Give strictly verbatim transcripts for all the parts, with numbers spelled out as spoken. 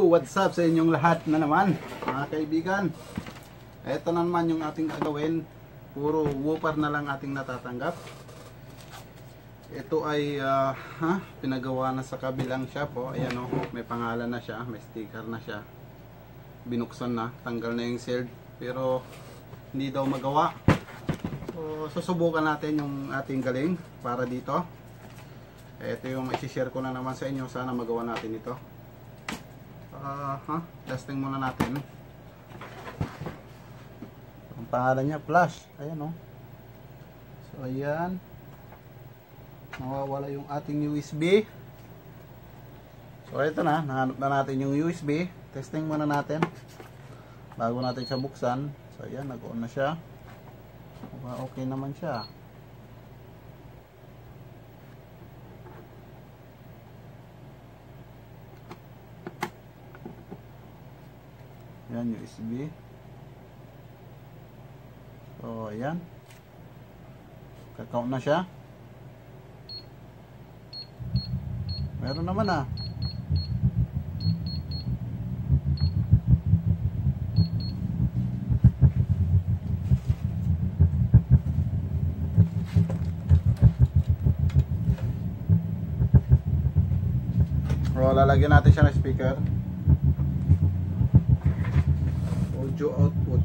Yo, what's up sa inyong lahat na naman, mga kaibigan. Ito na naman yung ating gagawin. Puro woofer na lang ating natatanggap. Ito ay uh, ha, pinagawa na sa kabilang shop. Oh. Ayan oh, may pangalan na siya, may sticker na siya. Binuksan na, tanggal na yung sealed. Pero hindi daw magawa. So, susubukan natin yung ating galing para dito. Ito yung i-share ko na naman sa inyo. Sana magawa natin ito. Uh, huh? Testing muna natin. Ang pangalan niya, flash. Ayan o. Oh. So, ayan. Nawawala yung ating U S B. So, ito na. Nahanap na natin yung U S B. Testing muna natin. Bago natin siya buksan. So, ayan. Nag-on na siya. Okay naman siya. Yan, U S B. So, ayan. Kaka-count na siya. Meron naman ah. So, lalagyan natin siya ng speaker. Audio output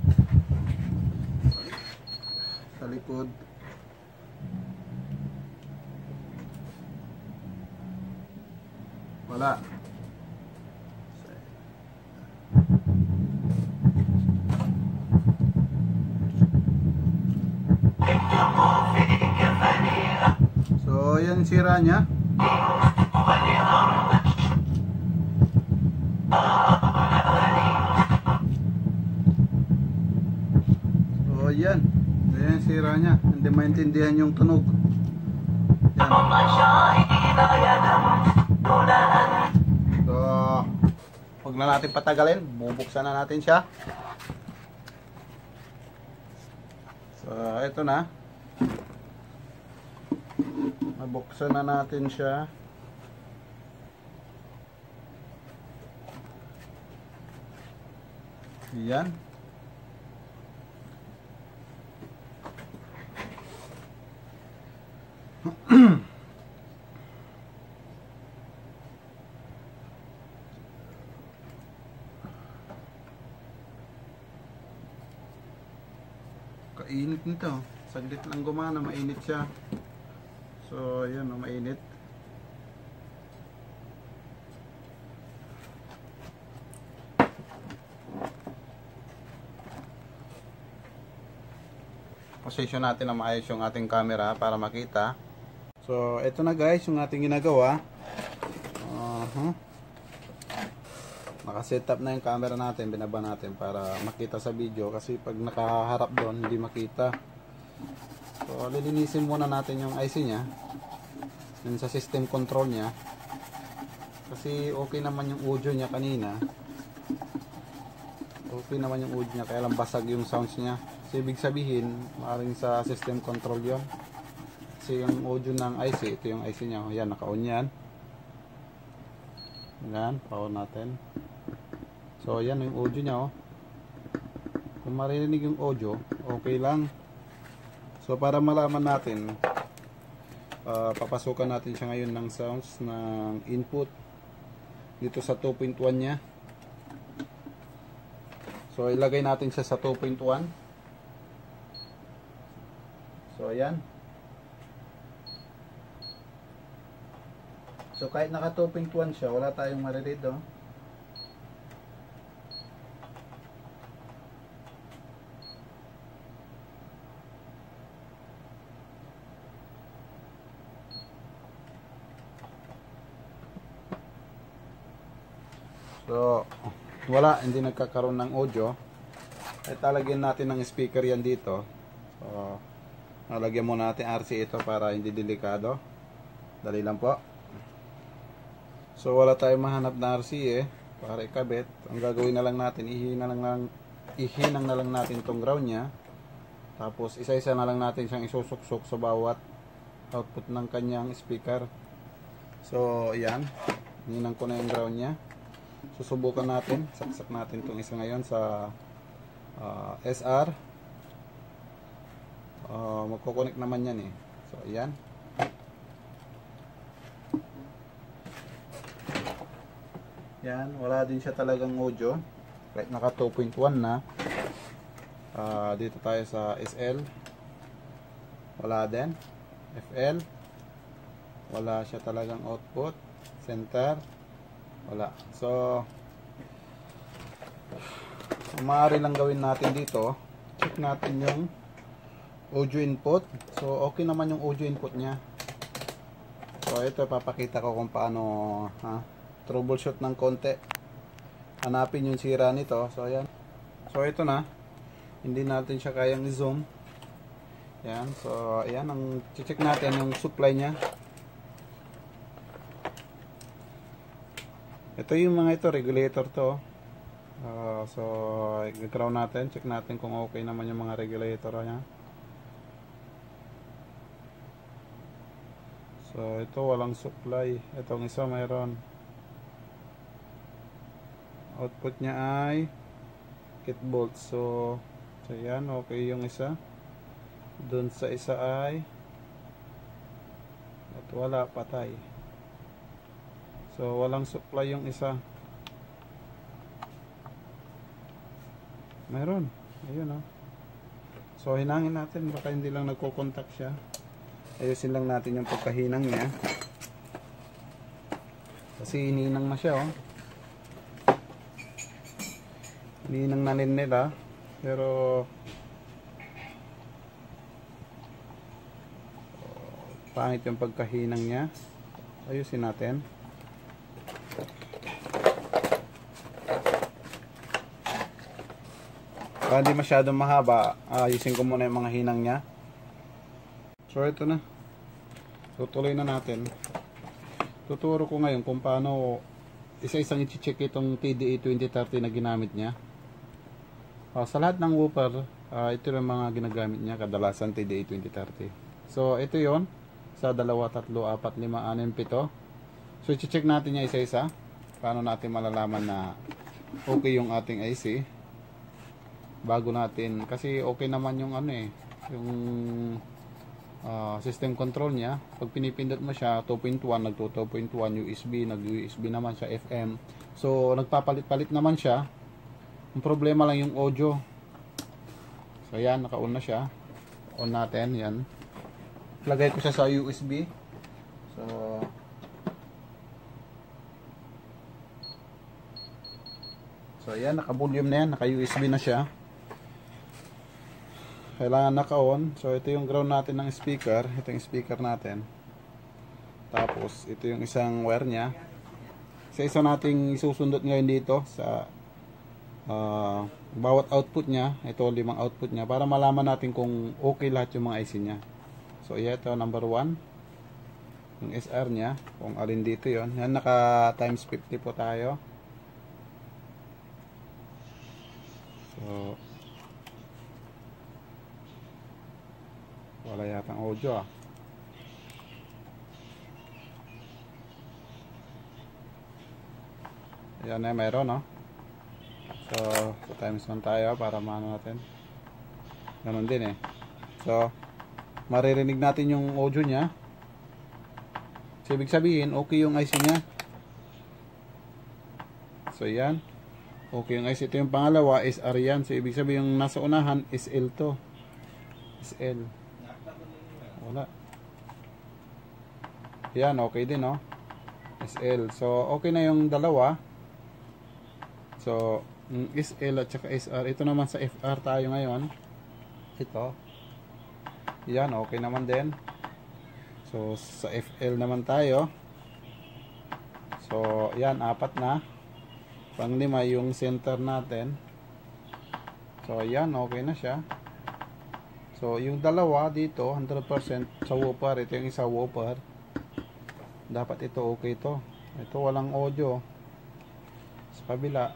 sa likod. Wala. So yan sira niya. So yan, yan sira niya. Hindi maintindihan yung tunog. Yan. So, huwag na natin patagalin. Bubuksan na natin siya. So, ito na. Nabuksan na natin siya. Yan. Kainit nito. Saglit lang gumana, mainit siya. So, yun, oh, mainit. Position natin na maayos yung ating camera para makita. So, ito na guys yung ating ginagawa. Uh-huh. Naka-setup na yung camera natin, binaba natin para makita sa video kasi pag nakaharap doon hindi makita. So, lilinisin muna natin yung I C niya. Yun sa system control niya. Kasi okay naman yung audio niya kanina. Okay naman yung audio niya, kaya lang basag yung sounds niya. So, ibig sabihin, maaaring sa system control yon. Kasi yung audio ng I C, ito yung I C niya. Ayan, naka-on yan. Ayan, power natin. So, ayan yung audio niya. Oh. Kung marinig yung audio, okay lang. So, para malaman natin, uh, papasukan natin siya ngayon ng sounds ng input dito sa two point one niya. So, ilagay natin siya sa two point one. So, ayan. So, kahit naka two point one siya, wala tayong mariread, oh. So, wala, hindi nagkakaroon ng audio. Ay talagyan natin ng speaker yan dito. So, nalagyan muna natin R C ito para hindi delikado. Dali lang po. So, wala tayong mahanap na R C eh, para ikabit. Ang gagawin na lang natin, ihina lang lang, ihinang na lang natin tong ground nya. Tapos, isa-isa na lang natin siyang isusuksok sa bawat output ng kanyang speaker. So, ayan. Hinang ko na yung ground nya. susubukan natin. Saksak natin itong isa ngayon sa uh, S R. Uh, magkoconnect naman yan eh. So ayan. Yan, wala din siya talagang audio. Kahit naka two point one na. Uh, dito tayo sa S L. Wala din. F L. Wala siya talagang output. Center. Wala. So, maaari lang gawin natin dito. Check natin yung audio input. So, okay naman yung audio input niya. So, ito papakita ko kung paano ha, troubleshoot ng konti. Hanapin yung sira nito. So, ayan. So, ito na. Hindi natin siya kayang i-zoom. Ayan. So, ayan. Ang check natin yung supply niya. Ito yung mga ito. Regulator to. Uh, so, i-ground natin. Check natin kung okay naman yung mga regulator niya. So, ito walang supply. Itong isa mayroon. Output niya ay eight volts. So, so yan, okay yung isa. Doon sa isa ay at wala, patay. So, walang supply yung isa. Mayroon. Ayun oh. So, hinangin natin. Baka hindi lang nagko-contact siya. Ayusin lang natin yung pagkahinang niya. Kasi hininang na siya oh. Hininang na rin nila. Pero pangit yung pagkahinang niya. Ayusin natin. Para hindi masyadong mahaba, ayusin ko muna yung mga hinang niya. So ito na. Tutuloy na natin. Tuturo ko ngayon kung paano isa-isang i-check itong T D A twenty thirty na ginamit niya. Uh, sa lahat ng woofer, uh, ito yung mga ginagamit niya, kadalasan T D A twenty thirty. So ito yon sa dalawa, tatlo, apat, lima, anim, pito. So i-check natin niya isa-isa. Paano natin malalaman na okay yung ating I C. Bago natin, kasi okay naman yung ano eh, yung uh, system control niya. Pag pinipindot mo siya, two point one, nagto two point one, U S B, nag-U S B naman siya, F M. So nagpapalit-palit naman siya. Ang problema lang yung audio. So yan, naka-on na siya. On natin, yan. Lagay ko siya sa U S B. So So yan, naka-volume na yan, naka-U S B na siya. Kailangan naka-on. So ito yung ground natin ng speaker. Ito yung speaker natin. Tapos ito yung isang wire niya. Sa isa nating isusundot ngayon dito sa uh, bawat output niya. Ito limang output niya para malaman natin kung okay lahat yung mga I C niya. So ito number one. Yung S R niya. Kung alin dito yon. Yan, naka times fifty po tayo. So wala yatang audio ah. Ayan na, mayroon no. So, so times one tayo para maano natin. Ganun din eh. So, maririnig natin yung audio niya. So, ibig sabihin, okay yung I C niya. So, yan. Okay yung I C. Ito yung pangalawa, S R yan. So, ibig sabihin yung nasa unahan, S L to. S L. Wala. Yan, okay din, no? S L. So, okay na yung dalawa. So, S L at saka S R. Ito naman sa F R tayo ngayon. Ito. Yan, okay naman din. So, sa F L naman tayo. So, yan, apat na. Panglima yung center natin. So, yan, okay na siya. So, yung dalawa dito, one hundred percent sa woofer. Ito yung isa woofer. Dapat ito okay to. Ito walang audio. Sa kabila.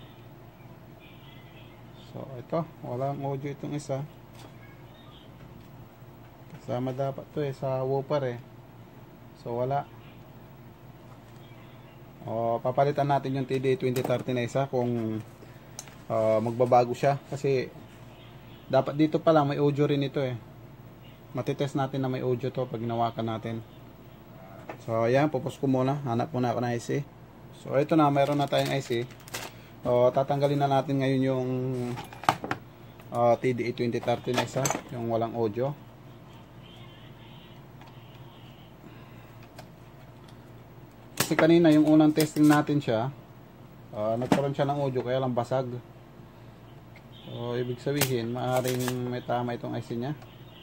So, ito. Walang audio itong isa. Kasama dapat to eh. Sa woofer eh. So, wala. O, papalitan natin yung T D twenty thirty na isa kung uh, magbabago siya. Kasi dapat dito pa lang may audio rin ito eh. Matitest natin na may audio to pag ginawakan natin. So ayan, pupus ko muna. Hanap muna ako ng I C. So ito na, mayroon na tayong I C. O, tatanggalin na natin ngayon yung uh, T D twenty thirty na isa, yung walang audio. Kasi kanina yung unang testing natin siya, uh, nagkaroon siya ng audio kaya lang basag. So ibig sabihin maaaring may tama itong I C nya.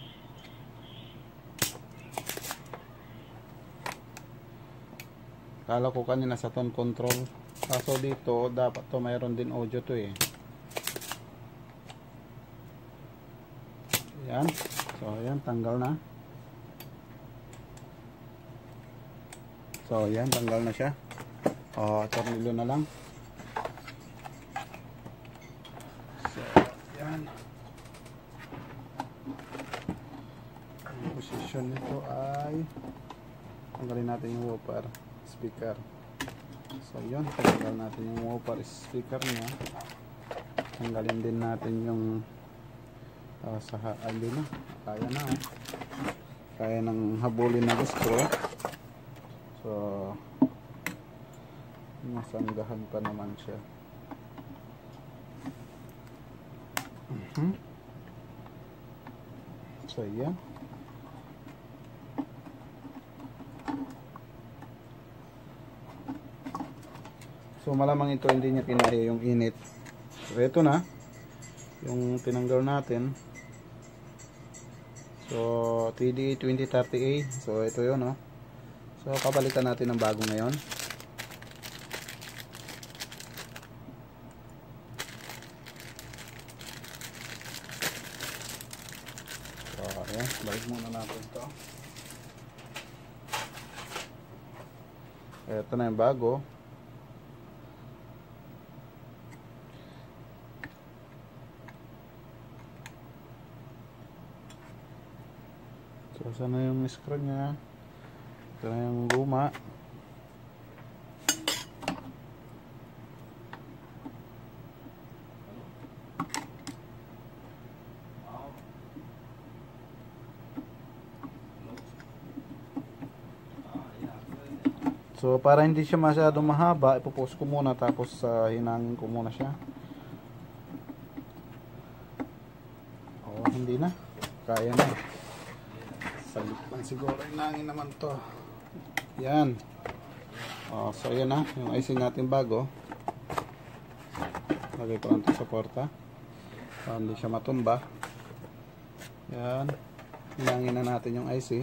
Kala ko kanina sa tone control, kaso dito dapat to mayroon din audio to eh. Ayan. So ayan, tanggal na. So, yan, tanggal na siya. O, tornilyo na lang. So, yan. Ang position nito ay tanggalin natin yung woofer speaker. So, yun, tanggal natin yung woofer speaker niya. Tanggalin din natin yung uh, sa hindi na. Kaya na, eh. Kaya nang habulin na gusto. So, masanggahan pa naman siya. Uh-huh. So, yan. So, malamang ito hindi niya kinaya yung init. So, ito na. Yung tinanggal natin. So, T D twenty thirty A. So, ito yun, no? So, papalitan natin ng bago ngayon. So, ayan. Balik muna natin ito. Ito na yung bago. So, sana yung screw niya. Ito na yung luma. So para hindi siya masyadong mahaba, ipopost ko muna tapos uh, hinangin ko muna siya. Oh, hindi na. Kaya na. Salit lang siguro hinangin naman to. Yan. Oh, so yan na, yung I C natin bago. Lagay ko lang ito sa porta para hindi siya matumba. Yan. Hilangin na natin yung I C.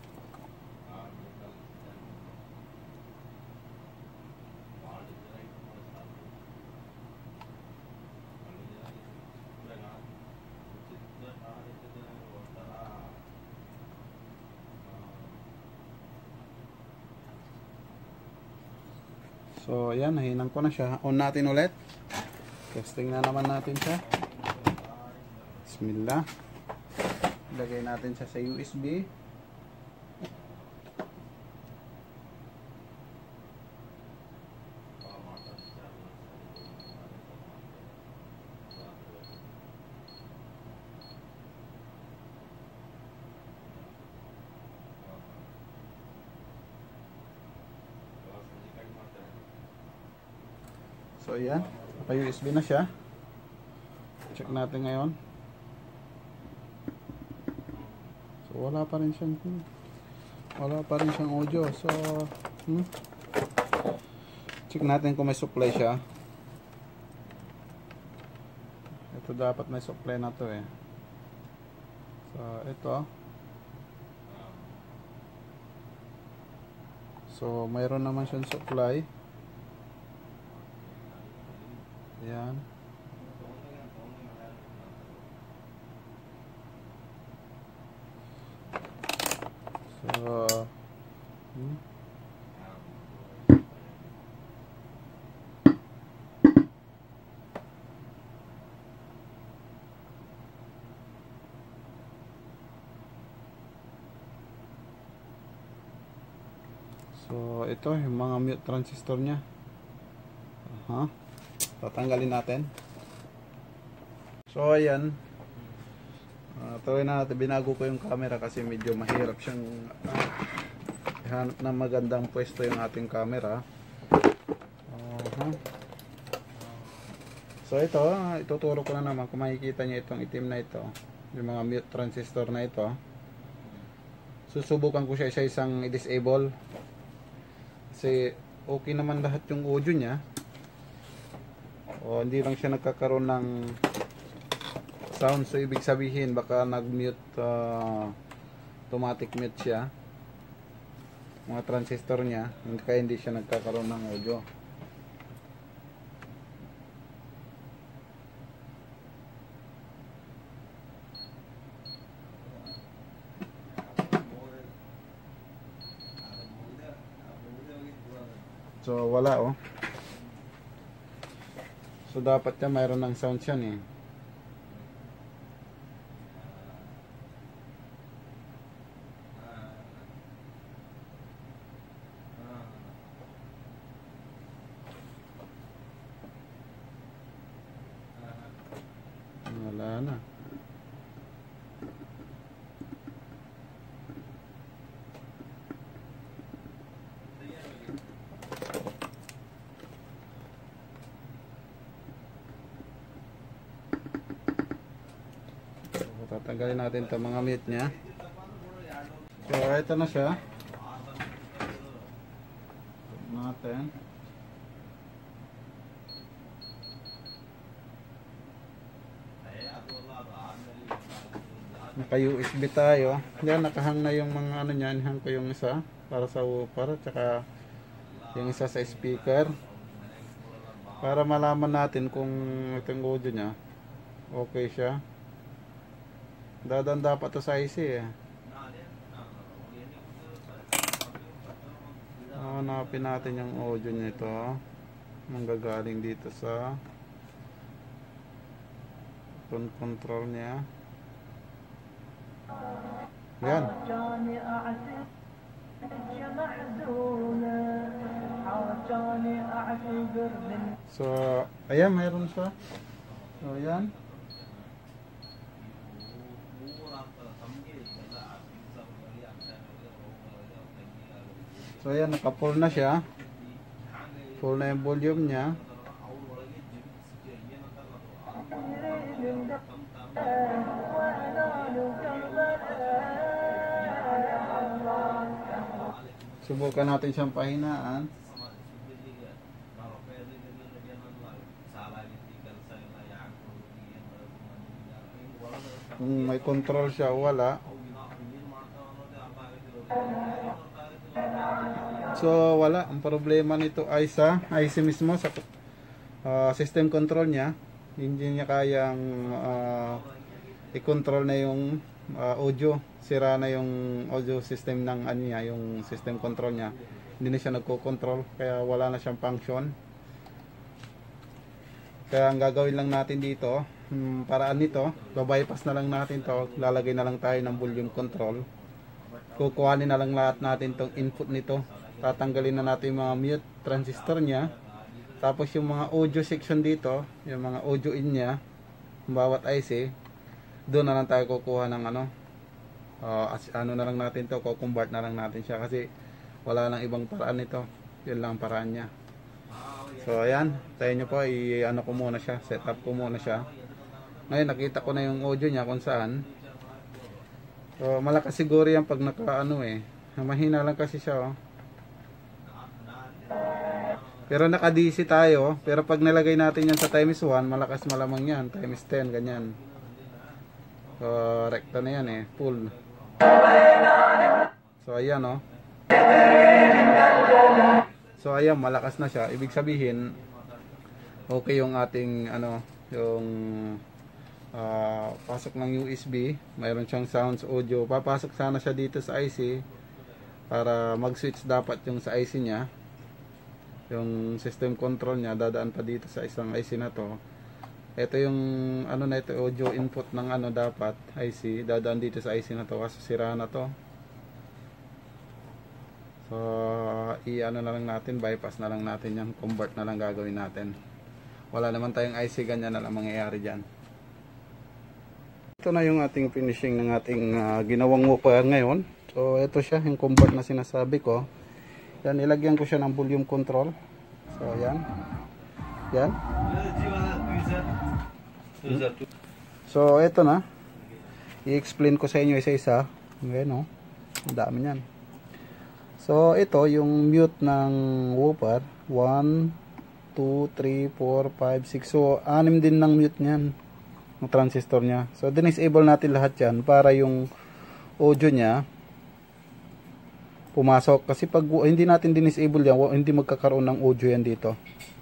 So, ayan, nahinang ko na siya. On natin ulit. Testing na naman natin siya. Bismillah. Lagay natin siya sa U S B. So ayan, naka-U S B na siya. Check natin ngayon. So wala pa rin siyang wala pa rin siyang audio. So hmm? Check natin kung may supply siya. Ito dapat may supply na to eh. So ito. So mayroon naman siyang supply. Ayan. So, hmm. So ito yung mga mute transistor nya. Aha. Tatanggalin natin. So ayan. Uh, tuloy na natin. Binago ko yung camera kasi medyo mahirap siyang uh, hanap na magandang pwesto yung ating camera. Uh-huh. So ito, ituturo ko na naman kung makikita nyo itong itim na ito, yung mga mute transistor na ito. Susubukan ko siya sa isang i-disable kasi okay naman lahat yung audio nya. O hindi lang siya nagkakaroon ng sound, so ibig sabihin baka nag-mute, uh, automatic mute siya mga transistor nya, kaya hindi siya nagkakaroon ng audio. So wala oh. So dapat yan mayroon ng sound yan eh. Wala na. Tatanggalin natin itong mga mute nya. So ito na siya. Natin. Naka U S B tayo. Yan, nakahang na yung mga ano niyan. Hang ko yung isa para sa woofer, tsaka yung isa sa speaker. Para malaman natin kung itong audio nya okay siya. Dadan dapat to sa I C eh. Hanapin natin yung audio nito. Manggagaling dito sa tone control niya. Yan. So, ayan, mayroon siya. So, ayan. So ayan, naka-full na siya. Full na yung volume niya. Subukan natin siyang pahinaan. Kung may control siya o wala. So wala, ang problema nito ay sa I C mismo, sa uh, system control niya. Hindi niya kayang uh, i-control na yung uh, audio. Sira na yung audio system ng ano niya, yung system control niya. Hindi na siya nagko-control, kaya wala na siyang function. Kaya ang gagawin lang natin dito, hmm, paraan nito, babypass na lang natin to, lalagay na lang tayo ng volume control. Kukuhanin na lang lahat natin tong input nito. Tatanggalin na natin yung mga mute transistor niya. Tapos yung mga audio section dito, yung mga audio in niya, bawat I C, doon na lang tayo kukuha ng ano, uh, as, ano na lang natin to, kukonvert na lang natin siya kasi wala nang ibang paraan nito. Yun lang paraan niya. So ayan, tayo nyo po, i-ano ko muna siya, set up ko muna siya. Ngayon nakita ko na yung audio niya kung saan. So malakas siguro yan pag naka ano eh, mahina lang kasi siya oh. Pero naka-D C tayo, pero pag nilagay natin yan sa times one, malakas malamang yan, times ten, ganyan. So, rekta na yan eh, full. So, ayan oh. So, ayan, malakas na siya. Ibig sabihin, okay yung ating, ano, yung uh, pasok ng U S B. Mayroon siyang sounds, audio. Papasok sana siya dito sa I C para mag-switch dapat yung sa I C niya. Yung system control niya dadaan pa dito sa isang I C na to. Ito yung ano na ito, audio input ng ano dapat I C, dadaan dito sa I C na to kasi sira na to. So i-ano na lang natin, bypass na lang natin yan, convert na lang gagawin natin. Wala naman tayong I C, ganyan na lang mangyayari dyan. Ito na yung ating finishing ng ating uh, ginawang woofer ngayon. So ito siya, yung convert na sinasabi ko. Yan, ilagyan ko siya ng volume control. So yan. Yan. So ito na. I-explain ko sa inyo isa-isa. Ngayon, oh. Ang dami niyan. So ito yung mute ng woofer. one, two, three, four, five, six. So anim din ng mute niyan. Ng transistor niya. So dinisable natin lahat yan para yung audio niya pumasok. Kasi pag hindi natin dinisable yan, hindi magkakaroon ng audio yan dito.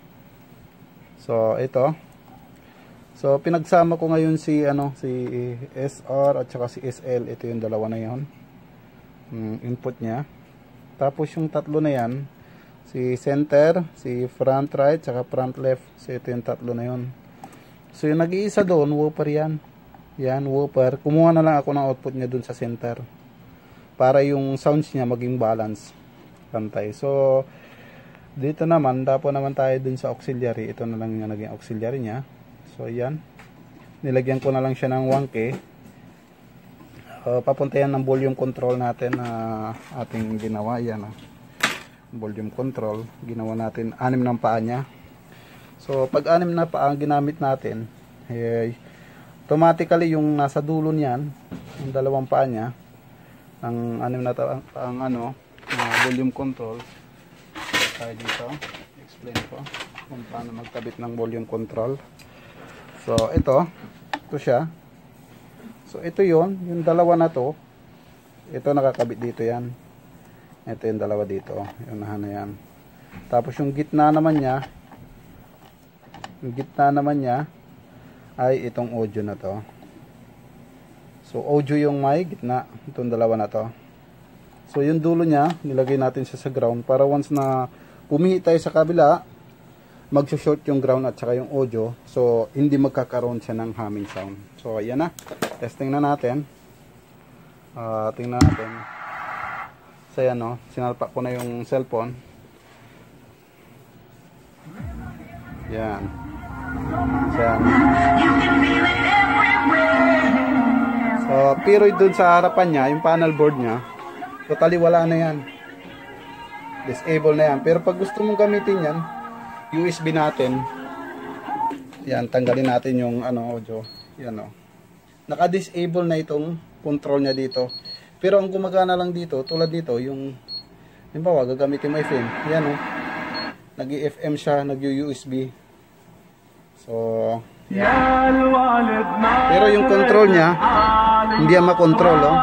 So ito. So pinagsama ko ngayon si ano si S R at saka si S L. Ito yung dalawa na yon. Um, input niya. Tapos yung tatlo na yan, si center, si front right, saka front left. So ito yung tatlo na yon. So yung nag-iisa doon, woofer yan. Yan, woofer. Kumuha na lang ako ng output niya doon sa center. Para yung sounds niya maging balance. Pantay. So dito naman, dapo naman tayo dun sa auxiliary. Ito na lang yung naging auxiliary niya. So yan. Nilagyan ko na lang siya ng one K. Uh, papunta yan ng volume control natin na uh, ating ginawa. Yan. Uh, volume control. Ginawa natin anim ng paa niya. So pag anim na paa ang ginamit natin, eh, automatically yung nasa dulo niyan, yung dalawang paa niya, ang anim na ta ang ano, uh, volume control. Tayo dito, explain ko kung paano magkabit ng volume control. So ito, ito siya. So ito yon, yung dalawa na to, ito nakakabit dito yan. Ito yung dalawa dito, yung nahan na yan. Tapos yung gitna naman niya, yung gitna naman niya ay itong audio na to. So audio yung may gitna, itong dalawa na to. So yung dulo niya, nilagay natin siya sa ground para once na pumihi tayo sa kabila, magso-short yung ground at saka yung audio. So hindi magkakaroon siya ng humming sound. So ayan na, testing na natin. Uh, tingnan natin. So ayan, no, sinalpak ko na yung cellphone. Yan. So, yan. So pero dun sa harapan niya, yung panel board niya, totally wala na yan. Disable na yan. Pero pag gusto mong gamitin yan, U S B natin, yan, tanggalin natin yung ano, audio. Yan, o. Naka-disable na itong control niya dito. Pero ang gumagana lang dito, tulad dito, yung, halimbawa, gagamitin mo F M. Yan, o. Nag-I F M siya, nag-U S B. So, yan. Pero yung control niya, hindi yan makontrol, o.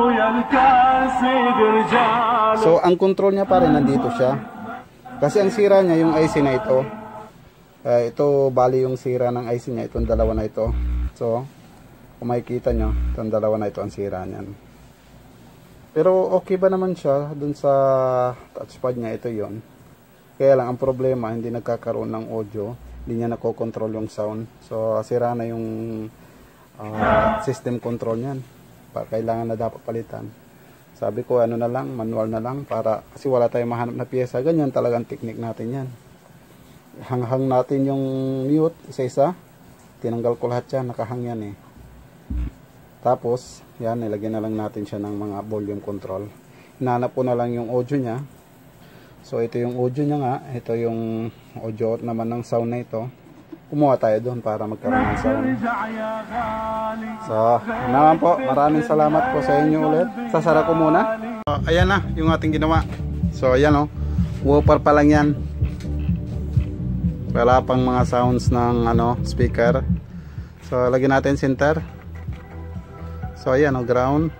So, ang control niya pa rin nandito siya. Kasi ang sira niya yung I C na ito. Uh, ito bali yung sira ng I C niya, itong dalawa na ito. So, kung makikita nyo, itong dalawa na ito ang sira niyan. Pero okay ba naman siya dun sa touchpad niya, ito yon. Kaya lang ang problema, hindi nagkakaroon ng audio, hindi niya nakokontrol yung sound. So, sira na yung uh, system control niyan. Kailangan na dapat palitan. Sabi ko ano na lang, manual na lang para kasi wala tayong mahanap na piyesa. Ganyan talagang technique natin yan. Hanghang natin yung mute isa-isa. Tinanggal ko lahat yan, nakahang yan eh. Tapos, yan, nilagyan na lang natin siya ng mga volume control. Hinanap ko na lang yung audio niya. So ito yung audio niya nga, ito yung audio naman ng sound na ito. Kumuha tayo doon para magkaroon ng sound. So, naman po, maraming salamat po sa inyo ulit. Sasara ko muna. So, ayan na yung ating ginawa. So, ayan o. Woofer pa lang yan. Wala pang mga sounds ng ano, speaker. So, lagyan natin center. So, ayan o, ground.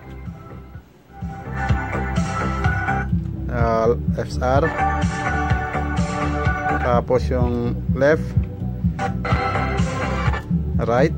Uh, F R. Tapos yung left. Right.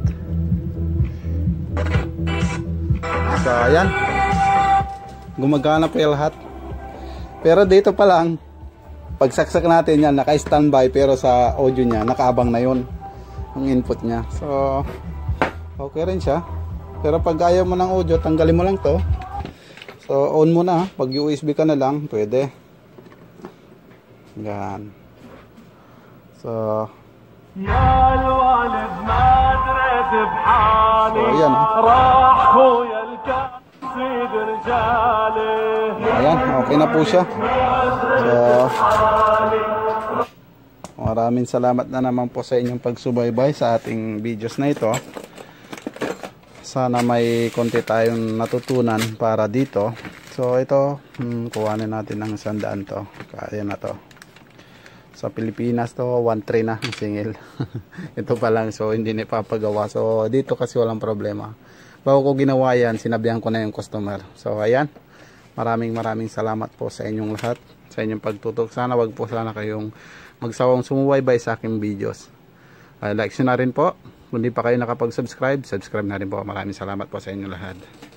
So ayan, gumagana po yung lahat. Pero dito pa lang, pagsaksak natin yan, naka-standby, pero sa audio niya nakaabang na yun ang input niya. So okay rin siya. Pero pag ayaw mo ng audio, tanggalin mo lang to. So on mo na. Pag U S B ka na lang, pwede. Yan. So, يا الوالد ما دريت بحالي so ayan. راح خويا الكاسيد رجالي. Ayan, okay na po siya. So, maraming salamat na naman po sa inyong pagsubaybay sa ating videos na ito. Sana may konti tayong natutunan para dito. So ito, hmm, kuhanin natin ng sandaan to. Kaya na to. Sa Pilipinas to, one three na ang singil. Ito pa lang, so hindi na ipapagawa. So dito kasi walang problema. Bago ko ginawa yan, sinabihan ko na yung customer. So ayan, maraming maraming salamat po sa inyong lahat, sa inyong pagtutok. Sana wag po sana kayong magsawang sumubaybay sa aking videos. Uh, like nyo na rin po. Kung di pa kayo nakapag-subscribe, subscribe na rin po. Maraming salamat po sa inyong lahat.